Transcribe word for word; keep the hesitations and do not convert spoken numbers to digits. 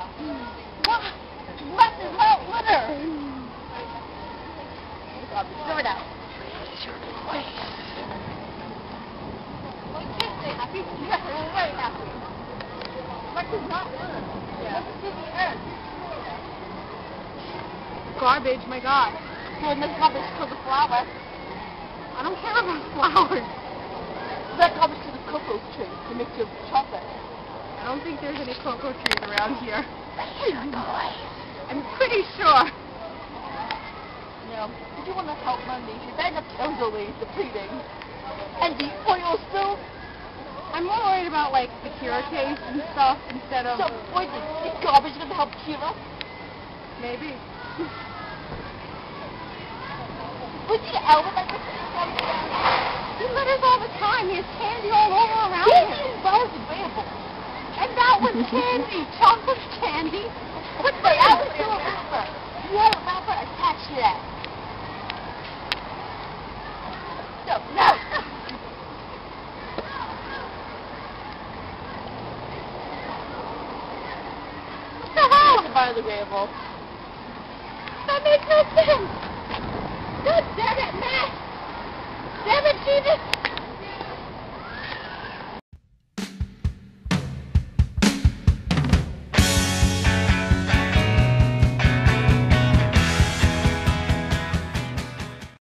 What? What is not litter? Throw it out. Like this, they happy? Yeah, they're very happy. What is not litter? Yeah. What's in the earth? Garbage, my God. Well, this garbage to the flower. I don't care about flowers. That garbage to the cocoa tree to make your chocolate. I don't think there's any cocoa trees around here. Boy. I'm pretty sure. You know, if you want to help money, you bag up elderly depleting. And the oil spill. I'm more worried about, like, the cure case and stuff instead of... So, wait, is garbage going to help cure us? Maybe. Was he out with that? He litters all the time. He has candy all over around Candy him. is biodegradable. And that was candy. Chocolate candy. But that was still a wrapper. You had a wrapper attached to that. No, no. What the hell? It's biodegradable. That makes no sense. God damn it, Matt. Damn it, Jesus.